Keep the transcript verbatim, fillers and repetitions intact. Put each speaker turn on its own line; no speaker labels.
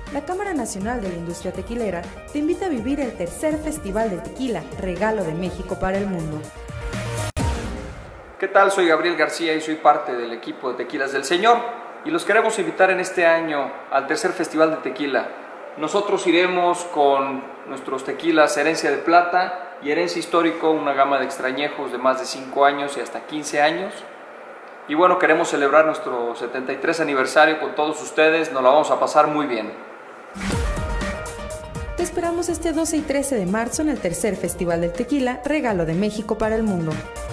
La Cámara Nacional de la Industria Tequilera te invita a vivir el tercer Festival de Tequila, Regalo de México para el Mundo.
¿Qué tal? Soy Gabriel García y soy parte del equipo de Tequilas del Señor y los queremos invitar en este año al tercer Festival de Tequila. Nosotros iremos con nuestros tequilas Herencia de Plata y Herencia Histórico, una gama de extrañejos de más de cinco años y hasta quince años. Y bueno, queremos celebrar nuestro setenta y tres aniversario con todos ustedes, nos la vamos a pasar muy bien.
Te esperamos este doce y trece de marzo en el tercer Festival del Tequila, Regalo de México para el Mundo.